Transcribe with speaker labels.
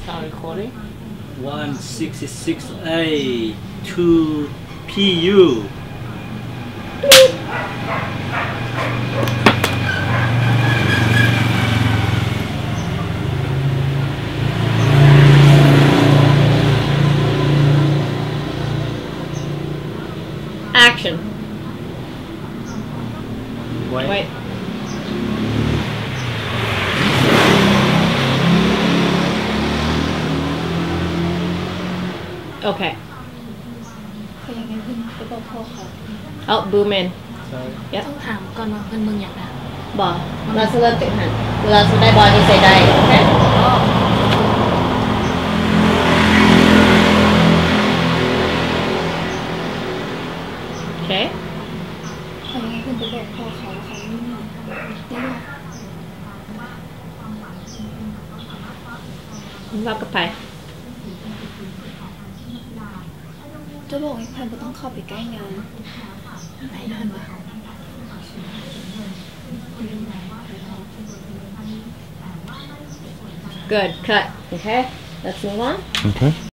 Speaker 1: Sound recording.
Speaker 2: 166A 2PU.
Speaker 1: Action.
Speaker 2: Wait.
Speaker 1: Okay.
Speaker 3: เขายังไงเพิ่งไปบอกพ่อเขา
Speaker 1: Oh, boom in.
Speaker 2: Sorry.
Speaker 1: Yep.
Speaker 3: ต้องถามก่อนว่าเพิ่นมึงอยากได้
Speaker 1: Bò.เราจะเริ่มติดหันเราจะได้บอลที่ใส่ได้โอเค โอเค
Speaker 3: เขายังไงเพิ่งไปบอกพ่อเขาว่าเขาไม่มีได้หรอ
Speaker 1: ว่ากับไป
Speaker 3: จะบอกให้พันบ่ต้องเข้าไปใกล้งานไหนนั่นวะ
Speaker 1: Good. Cut. Okay. Let's move on.
Speaker 4: Okay.